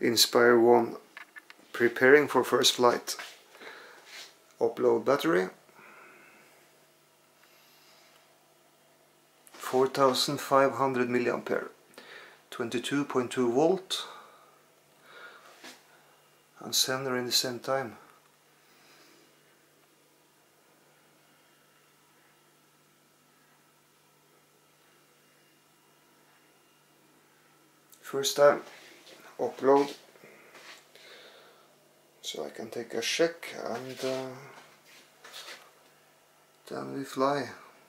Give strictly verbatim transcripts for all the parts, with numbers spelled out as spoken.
Inspire one preparing for first flight. Upload battery. four thousand five hundred milliampere. twenty-two point two volt. And sender in the same time. First time upload, so I can take a check and uh, then we fly.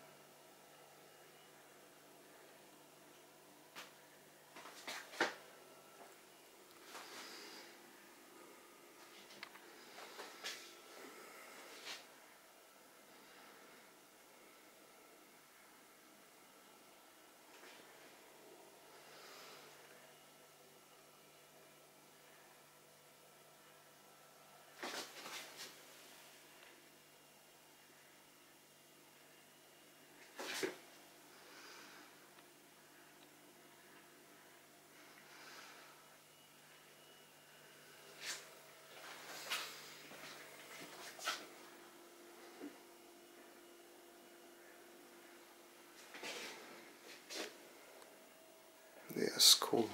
Yes, cool.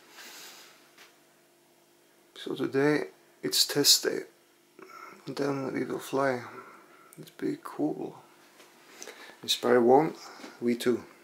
So today it's test day, and then we will fly. It'll be cool. Inspire one, V two.